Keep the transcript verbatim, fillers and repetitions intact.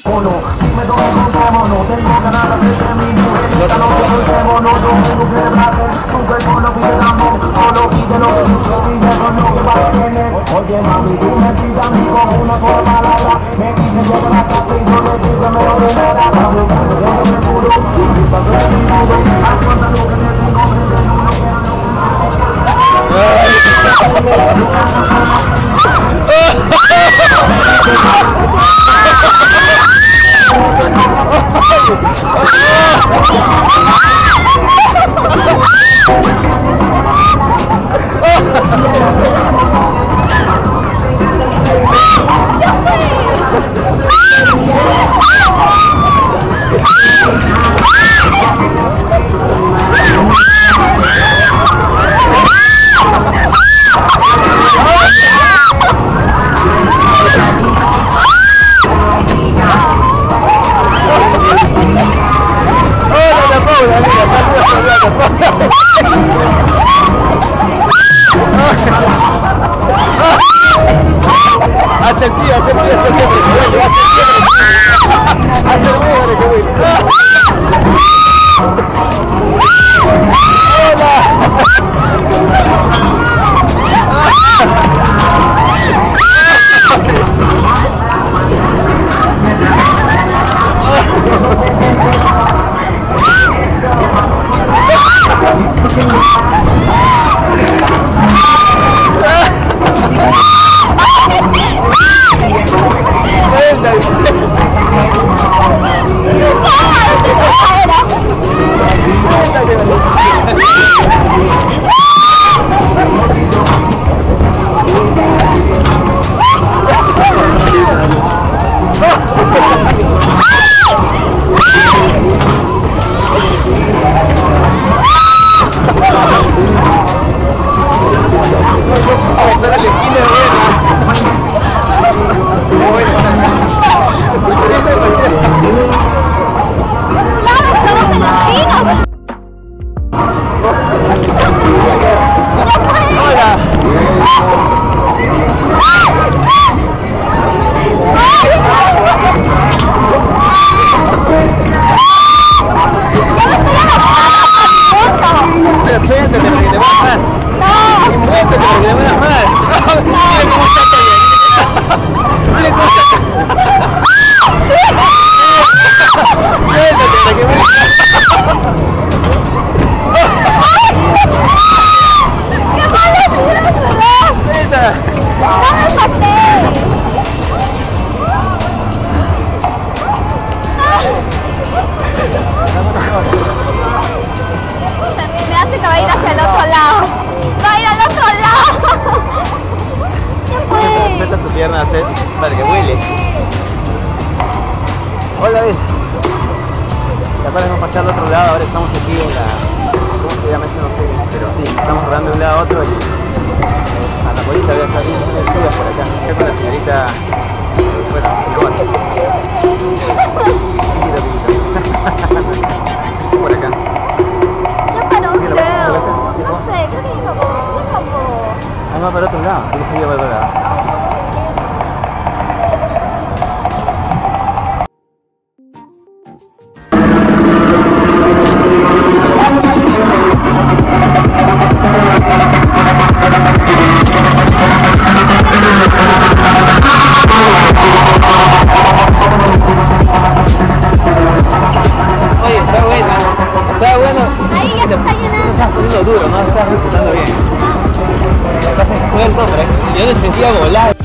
Oye mami, tú me pidas a mí con una sola palabra. Me dice lleva la casa y no le dice me lo demora. Yo me juro, y cuando me mudo, aguanta lo que me tengo, me tengo, no quiero, hace el pío, hace el pío, hace el pío, hace el pío, que bueno. pierna hacer para que huele. Hola, ¿ves? Capaz de no pasar al otro lado, ahora estamos aquí en la... ¿Cómo se llama esto? No sé, pero sí, estamos rodando de un lado a otro y... A la bolita voy a estar bien, me subas por acá. Acá con la señorita... Bueno, igual. Por acá. Yo para un creo. No sé, creo que como... como... Ah, no, para otro lado. Yo seguía para otro lado. Duro, ¿no? Estás ejecutando bien. Lo que pasa es suelto, pero yo me sentía volar.